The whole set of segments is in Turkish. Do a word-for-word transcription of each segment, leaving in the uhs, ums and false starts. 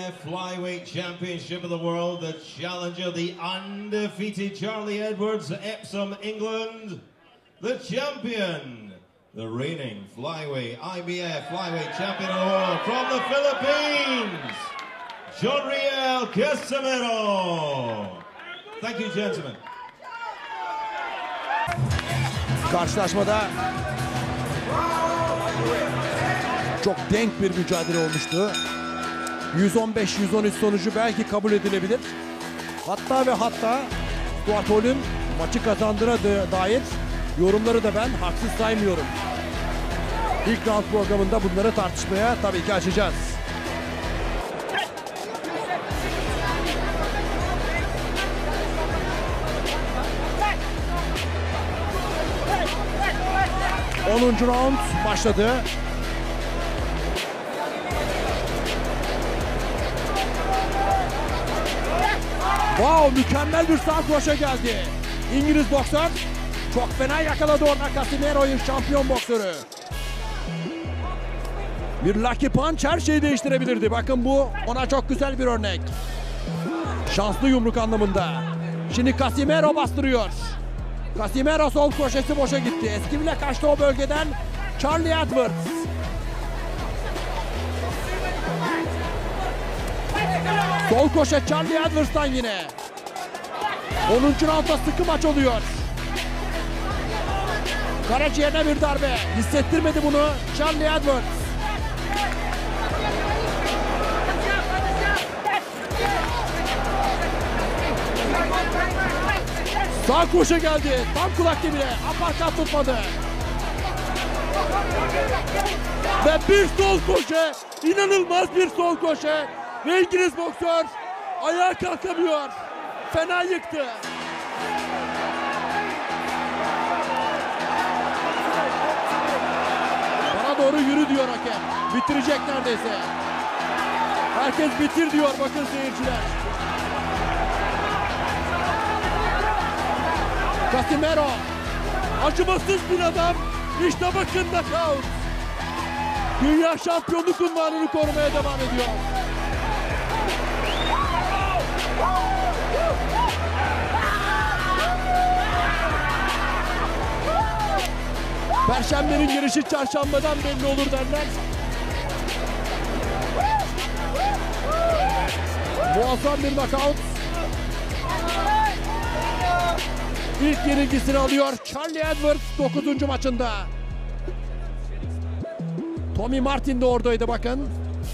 F Flyweight Championship of the World, the challenger, the undefeated Charlie Edwards, Epsom, England. The champion, the reigning Flyweight I B F Flyweight Champion of the World from the Philippines, Jonriel Casimero. Thank you, gentlemen. Karşılaşmada çok denk bir mücadele olmuştu. yüz on beş yüz on üç sonucu belki kabul edilebilir. Hatta ve hatta Stuart Hall'ün maçı kazandığına dair yorumları da ben haksız saymıyorum. İlk round programında bunları tartışmaya tabii ki açacağız. onuncu round başladı. Wow, mükemmel bir sağ kroşe geldi. İngiliz boksör çok fena yakaladı orada Casimero'yu, şampiyon boksörü. Bir lucky punch her şeyi değiştirebilirdi. Bakın bu ona çok güzel bir örnek. Şanslı yumruk anlamında. Şimdi Casimero bastırıyor. Casimero sol kroşesi boşa gitti. Eski bile kaçtı o bölgeden Charlie Edwards. Sol koşe Charlie Edwards'tan yine. onuncu roundda sıkı maç oluyor. Karaciğerine bir darbe. Hissettirmedi bunu Charlie Edwards. Sağ koşe geldi. Tam kulak dibine. Aparkat tutmadı. Ve bir sol koşe. İnanılmaz bir sol koşe. Ve İngiliz boksör ayağa kalkamıyor. Fena yıktı. Bana doğru yürü diyor hakem. Bitirecek neredeyse. Herkes bitir diyor bakın seyirciler. Casimero. Acımasız bir adam. İşte bakın knockout. Dünya şampiyonluk unvanını korumaya devam ediyor. Perşembenin girişi çarşambadan belli olur derler. Muazzam bir knockout. İlk yenilgisini alıyor Charlie Edwards dokuzuncu maçında. Tommy Martin de oradaydı bakın.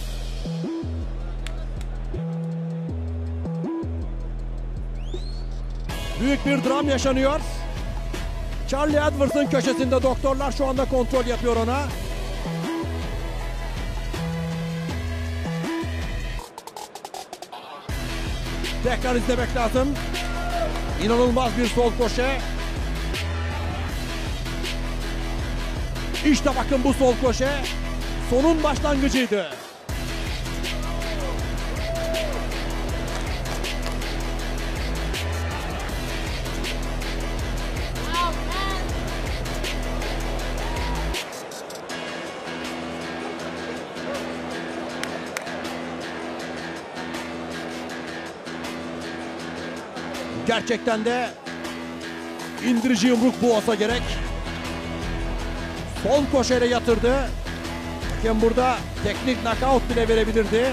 Büyük bir dram yaşanıyor. Charlie Edwards'ın köşesinde doktorlar şu anda kontrol yapıyor ona. Tekrar izlemek lazım. İnanılmaz bir sol koşe. İşte bakın bu sol koşe sonun başlangıcıydı. Gerçekten de indirici yumruk bu olsa gerek. Sol koşeyle yatırdı. Hakem burada teknik knockout bile verebilirdi.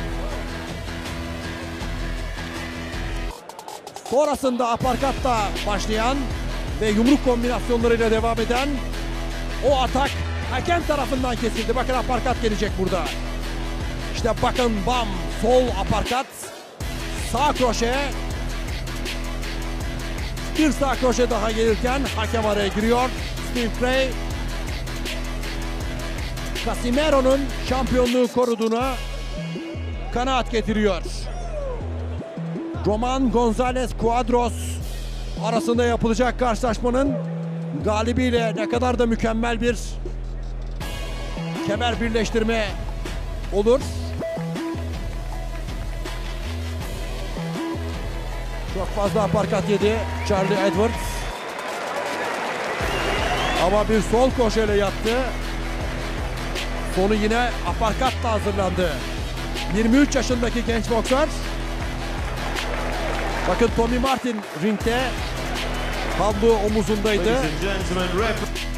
Sonrasında aparkatla başlayan ve yumruk kombinasyonlarıyla devam eden o atak hakem tarafından kesildi. Bakın aparkat gelecek burada. İşte bakın bam, sol aparkat, sağ kroşe. Bir sağ kroşe daha gelirken hakem araya giriyor. Steve Frey Casimero'nun şampiyonluğu koruduğuna kanaat getiriyor. Roman Gonzalez Cuadros arasında yapılacak karşılaşmanın galibiyle ne kadar da mükemmel bir kemer birleştirme olur. Çok fazla aparkat yedi Charlie Edwards. Ama bir sol koşuyla yattı. Sonu yine aparkatla hazırlandı. yirmi üç yaşındaki genç boksör. Bakın Tommy Martin ringde havlu omuzundaydı. Ladies and gentlemen, ref-